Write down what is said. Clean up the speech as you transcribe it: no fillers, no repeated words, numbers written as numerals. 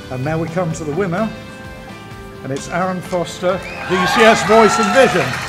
And now we come to the winner, and it's Aaron Foster, DCS Voice and Vision.